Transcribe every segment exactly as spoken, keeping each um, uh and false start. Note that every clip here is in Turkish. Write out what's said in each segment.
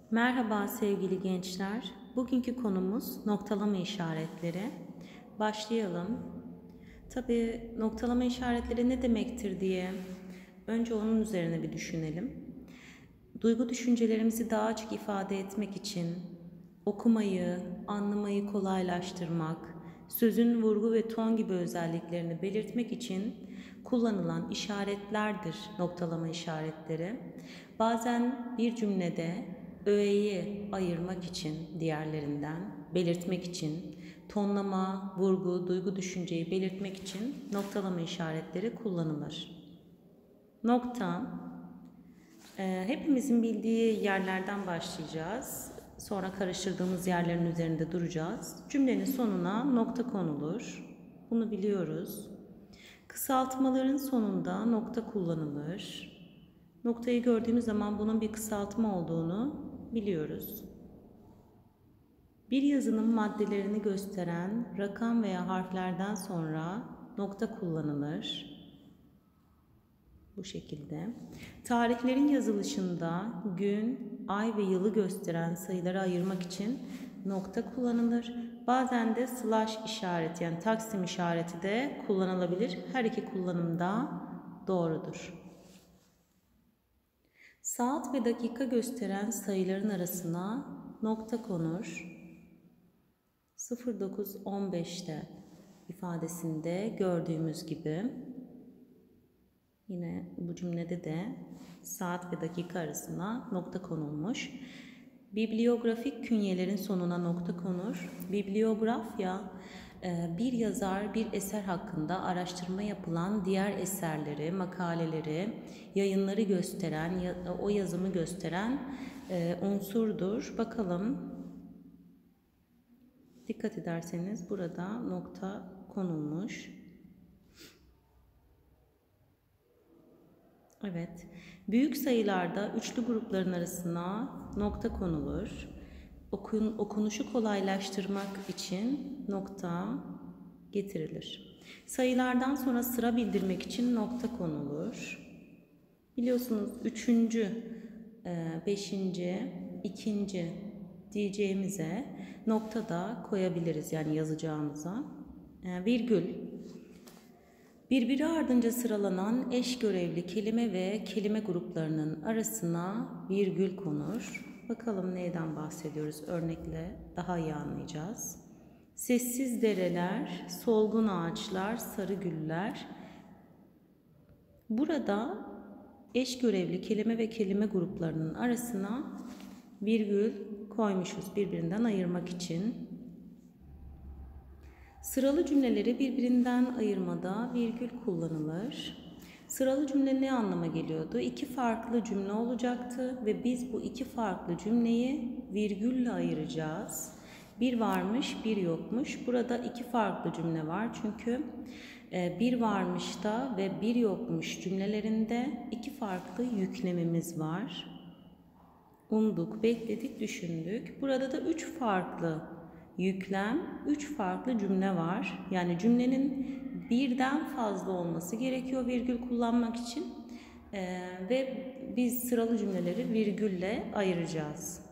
Merhaba sevgili gençler. Bugünkü konumuz noktalama işaretleri. Başlayalım. Tabii noktalama işaretleri ne demektir diye önce onun üzerine bir düşünelim. Duygu düşüncelerimizi daha açık ifade etmek için okumayı, anlamayı kolaylaştırmak, sözün vurgu ve ton gibi özelliklerini belirtmek için kullanılan işaretlerdir noktalama işaretleri. Bazen bir cümlede öğeyi ayırmak için diğerlerinden, belirtmek için, tonlama, vurgu, duygu düşünceyi belirtmek için noktalama işaretleri kullanılır. Nokta, e, hepimizin bildiği yerlerden başlayacağız. Sonra karıştırdığımız yerlerin üzerinde duracağız. Cümlenin sonuna nokta konulur. Bunu biliyoruz. Kısaltmaların sonunda nokta kullanılır. Noktayı gördüğümüz zaman bunun bir kısaltma olduğunu biliyoruz. Bir yazının maddelerini gösteren rakam veya harflerden sonra nokta kullanılır. Bu şekilde. Tarihlerin yazılışında gün, ay ve yılı gösteren sayıları ayırmak için nokta kullanılır. Bazen de slash işareti yani taksim işareti de kullanılabilir. Her iki kullanımda doğrudur. Saat ve dakika gösteren sayıların arasına nokta konur. sıfır dokuz on beşte ifadesinde gördüğümüz gibi yine bu cümlede de saat ve dakika arasına nokta konulmuş. Bibliografik künyelerin sonuna nokta konur. Bibliografya bir yazar bir eser hakkında araştırma yapılan diğer eserleri, makaleleri, yayınları gösteren, o yazımı gösteren unsurdur. Bakalım. Dikkat ederseniz burada nokta konulmuş. Evet. Büyük sayılarda üçlü grupların arasına nokta konulur. Okun, okunuşu kolaylaştırmak için nokta getirilir. Sayılardan sonra sıra bildirmek için nokta konulur. Biliyorsunuz üçüncü, beşinci, ikinci diyeceğimize nokta da koyabiliriz yani yazacağımıza. Virgül. Birbiri ardınca sıralanan eş görevli kelime ve kelime gruplarının arasına virgül konur. Bakalım neyden bahsediyoruz? Örnekle daha iyi anlayacağız. Sessiz dereler, solgun ağaçlar, sarı güller. Burada eş görevli kelime ve kelime gruplarının arasına virgül koymuşuz birbirinden ayırmak için. Sıralı cümleleri birbirinden ayırmada virgül kullanılır. Sıralı cümle ne anlama geliyordu? İki farklı cümle olacaktı ve biz bu iki farklı cümleyi virgülle ayıracağız. Bir varmış, bir yokmuş. Burada iki farklı cümle var çünkü bir varmışta ve bir yokmuş cümlelerinde iki farklı yüklemimiz var. Umduk, bekledik, düşündük. Burada da üç farklı yüklem, üç farklı cümle var. Yani cümlenin birden fazla olması gerekiyor virgül kullanmak için. Ee, ve biz sıralı cümleleri virgülle ayıracağız.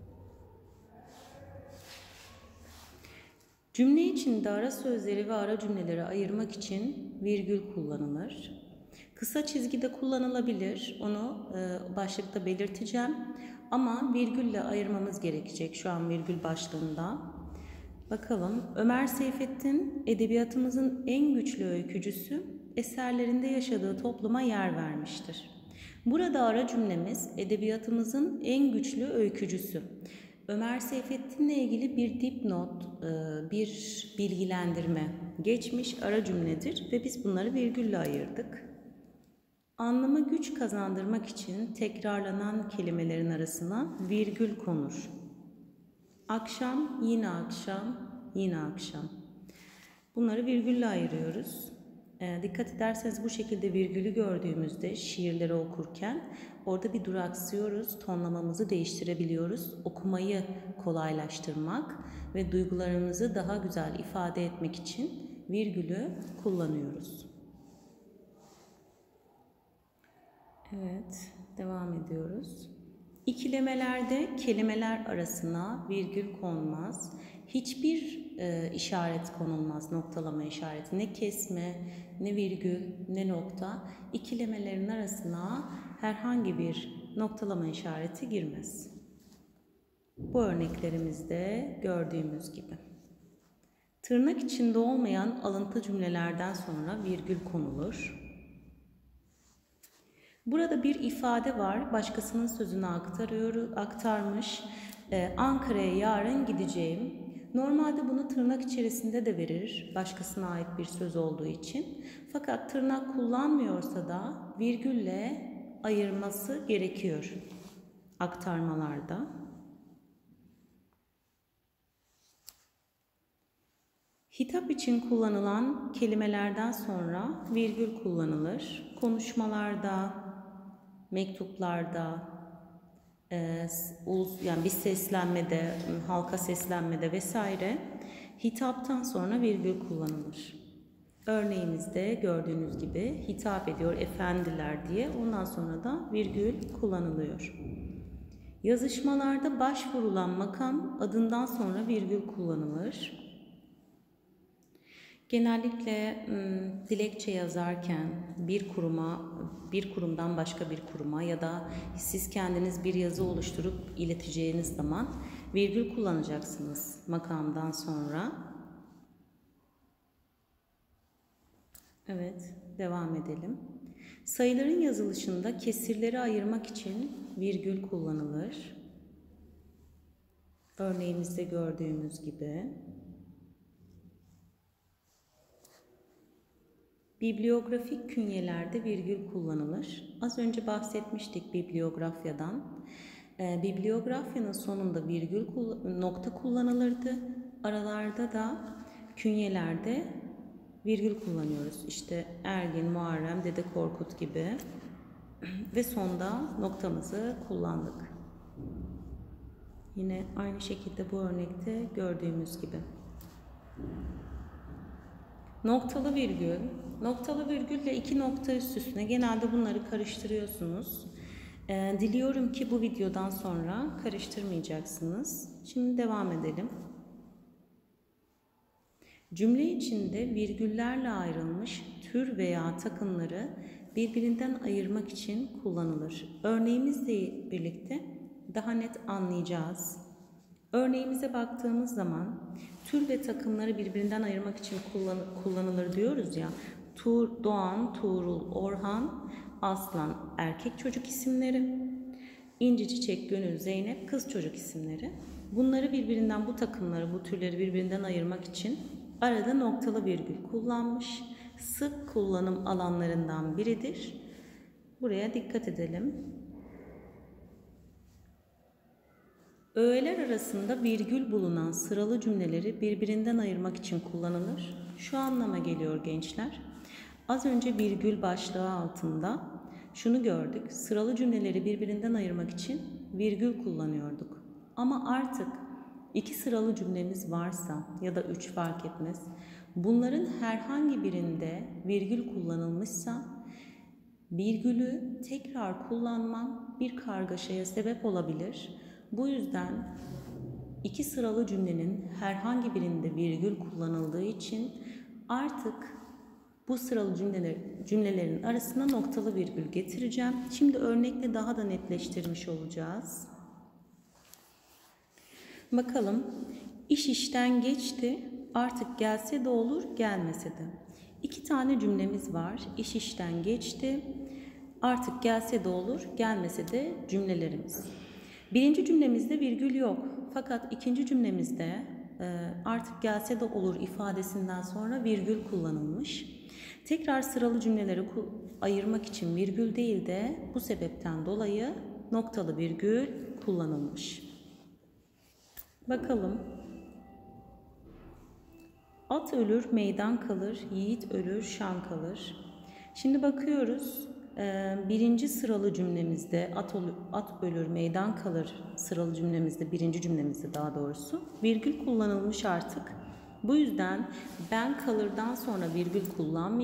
Cümle içinde ara sözleri ve ara cümleleri ayırmak için virgül kullanılır. Kısa çizgi de kullanılabilir. Onu e, başlıkta belirteceğim. Ama virgülle ayırmamız gerekecek şu an virgül başlığında. Bakalım. Ömer Seyfettin edebiyatımızın en güçlü öykücüsü, eserlerinde yaşadığı topluma yer vermiştir. Burada ara cümlemiz edebiyatımızın en güçlü öykücüsü. Ömer Seyfettin'le ilgili bir dipnot, bir bilgilendirme geçmiş ara cümledir ve biz bunları virgülle ayırdık. Anlama güç kazandırmak için tekrarlanan kelimelerin arasına virgül konur. Akşam, yine akşam, yine akşam. Bunları virgülle ayırıyoruz. E, dikkat ederseniz bu şekilde virgülü gördüğümüzde şiirleri okurken orada bir duraksıyoruz, tonlamamızı değiştirebiliyoruz. Okumayı kolaylaştırmak ve duygularımızı daha güzel ifade etmek için virgülü kullanıyoruz. Evet, devam ediyoruz. İkilemelerde kelimeler arasına virgül konmaz. Hiçbir e, işaret konulmaz, noktalama işareti. Ne kesme, ne virgül, ne nokta. İkilemelerin arasına herhangi bir noktalama işareti girmez. Bu örneklerimizde gördüğümüz gibi. Tırnak içinde olmayan alıntı cümlelerden sonra virgül konulur. Burada bir ifade var. Başkasının sözünü aktarıyor, aktarmış. Ee, Ankara'ya yarın gideceğim. Normalde bunu tırnak içerisinde de verir. Başkasına ait bir söz olduğu için. Fakat tırnak kullanmıyorsa da virgülle ayırması gerekiyor aktarmalarda. Hitap için kullanılan kelimelerden sonra virgül kullanılır. Konuşmalarda, mektuplarda, e, ulus, yani bir seslenmede, halka seslenmede vesaire hitaptan sonra virgül kullanılır. Örneğimizde gördüğünüz gibi hitap ediyor efendiler diye, ondan sonra da virgül kullanılıyor. Yazışmalarda başvurulan makam adından sonra virgül kullanılır. Genellikle dilekçe yazarken bir kuruma, bir kurumdan başka bir kuruma ya da siz kendiniz bir yazı oluşturup ileteceğiniz zaman virgül kullanacaksınız makamdan sonra. Evet, devam edelim. Sayıların yazılışında kesirleri ayırmak için virgül kullanılır. Örneğimizde gördüğümüz gibi. Bibliografik künyelerde virgül kullanılır. Az önce bahsetmiştik bibliografyadan. E, bibliografyanın sonunda virgül nokta kullanılırdı. Aralarda da künyelerde virgül kullanıyoruz. İşte Ergin, Muharrem, Dede Korkut gibi. Ve sonda noktamızı kullandık. Yine aynı şekilde bu örnekte gördüğümüz gibi. Noktalı virgül. Noktalı virgülle iki nokta üst üstüne genelde bunları karıştırıyorsunuz. Ee, diliyorum ki bu videodan sonra karıştırmayacaksınız. Şimdi devam edelim. Cümle içinde virgüllerle ayrılmış tür veya takımları birbirinden ayırmak için kullanılır. Örneğimizle birlikte daha net anlayacağız. Örneğimize baktığımız zaman tür ve takımları birbirinden ayırmak için kullanılır diyoruz ya. Tuğ, Doğan, Tuğrul, Orhan, Aslan erkek çocuk isimleri. İnci, Çiçek, Gönül, Zeynep kız çocuk isimleri. Bunları birbirinden, bu takımları, bu türleri birbirinden ayırmak için arada noktalı virgül kullanmış. Sık kullanım alanlarından biridir. Buraya dikkat edelim. Öğeler arasında virgül bulunan sıralı cümleleri birbirinden ayırmak için kullanılır. Şu anlama geliyor gençler. Az önce virgül başlığı altında şunu gördük. Sıralı cümleleri birbirinden ayırmak için virgül kullanıyorduk. Ama artık iki sıralı cümlemiz varsa ya da üç fark etmez. Bunların herhangi birinde virgül kullanılmışsa virgülü tekrar kullanmam bir kargaşaya sebep olabilir. Bu yüzden iki sıralı cümlenin herhangi birinde virgül kullanıldığı için artık bu sıralı cümleler, cümlelerin arasına noktalı virgül getireceğim. Şimdi örnekle daha da netleştirmiş olacağız. Bakalım. İş işten geçti. Artık gelse de olur, gelmese de. İki tane cümlemiz var. İş işten geçti. Artık gelse de olur, gelmese de cümlelerimiz. Birinci cümlemizde virgül yok. Fakat ikinci cümlemizde artık gelse de olur ifadesinden sonra virgül kullanılmış. Tekrar sıralı cümleleri ayırmak için virgül değil de bu sebepten dolayı noktalı virgül kullanılmış. Bakalım. At ölür, meydan kalır, yiğit ölür, şan kalır. Şimdi bakıyoruz. Birinci sıralı cümlemizde at, ol, at ölür, meydan kalır sıralı cümlemizde, birinci cümlemizde daha doğrusu virgül kullanılmış artık. Bu yüzden ben kalırdan sonra virgül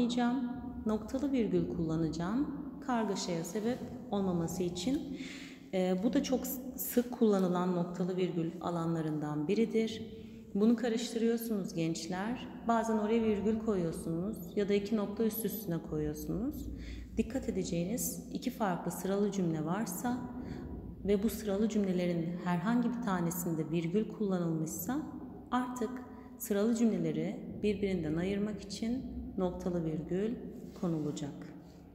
kullanmayacağım. Noktalı virgül kullanacağım. Kargaşaya sebep olmaması için. E, bu da çok sık kullanılan noktalı virgül alanlarından biridir. Bunu karıştırıyorsunuz gençler. Bazen oraya virgül koyuyorsunuz ya da iki nokta üst üstüne koyuyorsunuz. Dikkat edeceğiniz iki farklı sıralı cümle varsa ve bu sıralı cümlelerin herhangi bir tanesinde virgül kullanılmışsa artık sıralı cümleleri birbirinden ayırmak için noktalı virgül konulacak.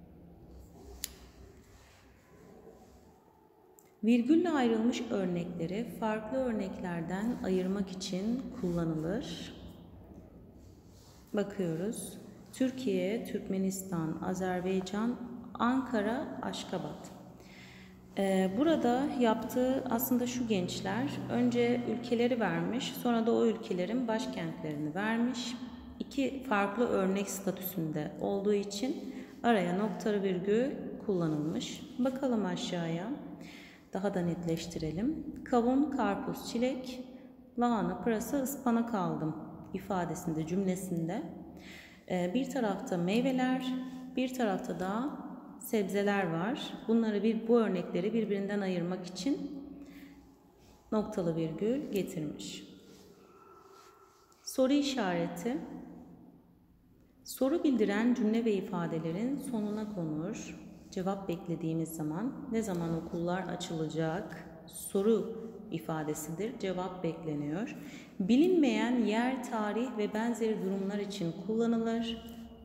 Virgülle ayrılmış örnekleri farklı örneklerden ayırmak için kullanılır. Bakıyoruz. Türkiye, Türkmenistan, Azerbaycan, Ankara, Aşkabat. Ee, burada yaptığı aslında şu gençler, önce ülkeleri vermiş, sonra da o ülkelerin başkentlerini vermiş. İki farklı örnek statüsünde olduğu için araya noktalı virgül kullanılmış. Bakalım aşağıya. Daha da netleştirelim. Kavun, karpuz, çilek, lahana, pırasa, ıspanak aldım ifadesinde, cümlesinde bir tarafta meyveler, bir tarafta da sebzeler var. Bunları bir bu örnekleri birbirinden ayırmak için noktalı virgül getirmiş. Soru işareti. Soru bildiren cümle ve ifadelerin sonuna konur. Cevap beklediğimiz zaman ne zaman okullar açılacak soru ifadesidir. Cevap bekleniyor. Bilinmeyen yer, tarih ve benzeri durumlar için kullanılır.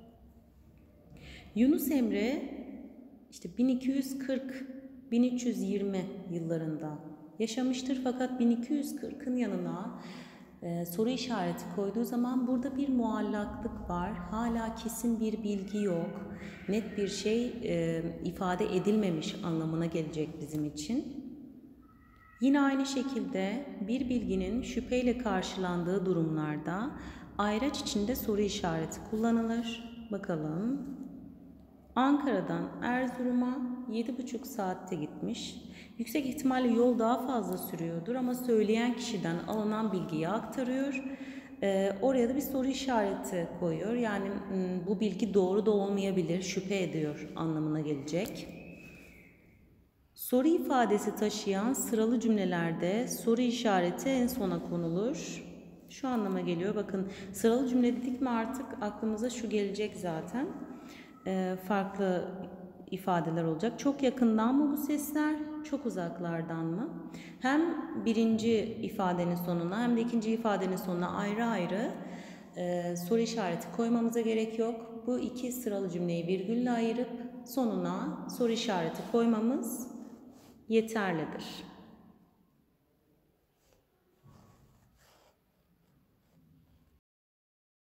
Yunus Emre işte bin iki yüz kırk - bin üç yüz yirmi yıllarında yaşamıştır fakat bin iki yüz kırkın yanına e, soru işareti koyduğu zaman burada bir muallaklık var. Hala kesin bir bilgi yok. Net bir şey e, ifade edilmemiş anlamına gelecek bizim için. Yine aynı şekilde bir bilginin şüpheyle karşılandığı durumlarda ayraç içinde soru işareti kullanılır. Bakalım. Ankara'dan Erzurum'a yedi buçuk saatte gitmiş. Yüksek ihtimalle yol daha fazla sürüyordur ama söyleyen kişiden alınan bilgiyi aktarıyor. Ee, oraya da bir soru işareti koyuyor. Yani bu bilgi doğru da olmayabilir, şüphe ediyor anlamına gelecek. Soru ifadesi taşıyan sıralı cümlelerde soru işareti en sona konulur. Şu anlama geliyor. Bakın sıralı cümle dedik mi artık aklımıza şu gelecek zaten. Ee, farklı ifadeler olacak. Çok yakından mı bu sesler, çok uzaklardan mı? Hem birinci ifadenin sonuna hem de ikinci ifadenin sonuna ayrı ayrı e, soru işareti koymamıza gerek yok. Bu iki sıralı cümleyi virgülle ayırıp sonuna soru işareti koymamız yeterlidir.